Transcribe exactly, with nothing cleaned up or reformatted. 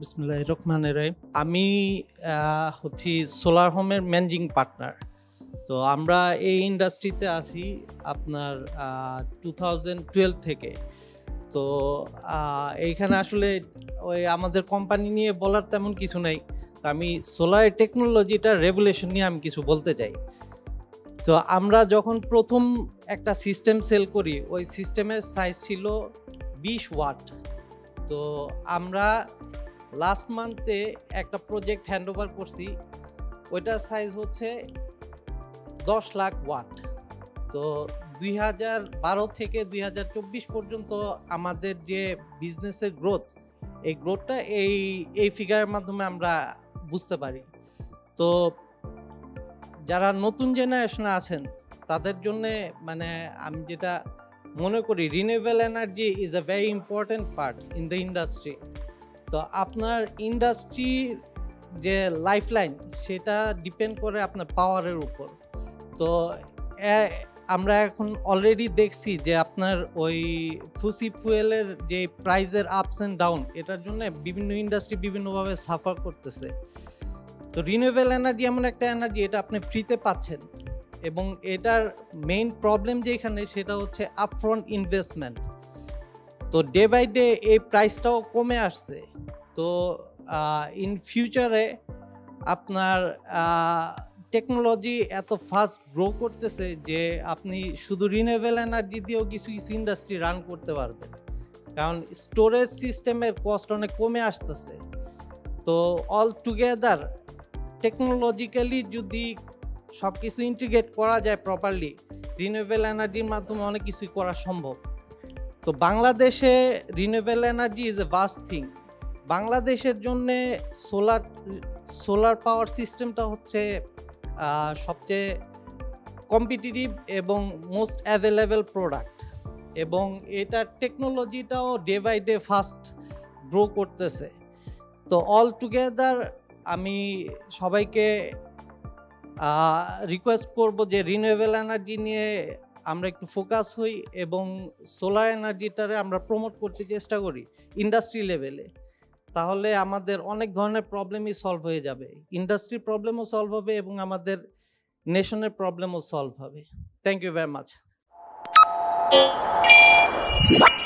বিসমিল্লাহির রহমানির রহিম। আমি হচ্ছি সোলার হোমের ম্যানেজিং পার্টনার। তো আমরা এই ইন্ডাস্ট্রিতে আছি আপনার টু থাউজেন্ড টুয়েলভ থেকে। তো এইখানে আসলে ওই আমাদের কোম্পানি নিয়ে বলার তেমন কিছু নেই। তো আমি সোলার টেকনোলজিটার রেগুলেশন নিয়ে আমি কিছু বলতে চাই। তো আমরা যখন প্রথম একটা সিস্টেম সেল করি, ওই সিস্টেমের সাইজ ছিল বিশ ওয়াট। তো আমরা লাস্ট মান্থে একটা প্রজেক্ট হ্যান্ড ওভার করছি, ওইটার সাইজ হচ্ছে দশ লাখ ওয়াট। তো দুই হাজার বারো থেকে দুই হাজার চব্বিশ পর্যন্ত আমাদের যে বিজনেসের গ্রোথ, এই গ্রোথটা এই এই ফিগারের মাধ্যমে আমরা বুঝতে পারি। তো যারা নতুন জেনারেশনে আছেন তাদের জন্যে মানে আমি যেটা মনে করি, renewable energy is a very important part in the industry. তো আপনার ইন্ডাস্ট্রি যে লাইফলাইন, সেটা ডিপেন্ড করে আপনার পাওয়ারের উপর। তো আমরা এখন অলরেডি দেখছি যে আপনার ওই ফুসি ফুয়েলের যে প্রাইসের আপস অ্যান্ড ডাউন, এটার জন্য বিভিন্ন ইন্ডাস্ট্রি বিভিন্নভাবে সাফার করতেছে। তো রিনিউয়েবল এনার্জি এমন একটা এনার্জি, এটা আপনি ফ্রিতে পাচ্ছেন, এবং এটার মেইন প্রবলেম যেখানে সেটা হচ্ছে আপফ্রন্ট ইনভেস্টমেন্ট। তো ডে বাই ডে এই প্রাইসটাও কমে আসছে। তো ইন ফিউচারে আপনার টেকনোলজি এত ফাস্ট গ্রো করতেছে যে আপনি শুধু রিনিউয়েবল এনার্জি দিয়েও কিছু কিছু ইন্ডাস্ট্রি রান করতে পারবেন, কারণ স্টোরেজ সিস্টেমের কস্ট অনেক কমে আসতেছে। তো অল টুগেদার টেকনোলজিক্যালি যদি সব কিছু ইন্টিগ্রেট করা যায় প্রপারলি, রিনিউয়েবল এনার্জির মাধ্যমে অনেক কিছুই করা সম্ভব। তো বাংলাদেশে renewable energy is a vast thing. বাংলাদেশের জন্যে সোলার সোলার পাওয়ার সিস্টেমটা হচ্ছে সবচেয়ে কম্পিটিটিভ এবং মোস্ট অ্যাভেলেবল প্রোডাক্ট, এবং এটার টেকনোলজিটাও day by day fast grow করতেছে। তো অল টুগেদার আমি সবাইকে রিকোয়েস্ট করব যে রিনিউয়েবল এনার্জি নিয়ে আমরা একটু ফোকাস হই, এবং সোলার এনার্জিটারে আমরা প্রমোট করতে চেষ্টা করি ইন্ডাস্ট্রি লেভেলে। তাহলে আমাদের অনেক ধরনের প্রবলেমই সলভ হয়ে যাবে, ইন্ডাস্ট্রির প্রবলেমও সলভ হবে এবং আমাদের নেশনের প্রবলেমও সলভ হবে। Thank you very much.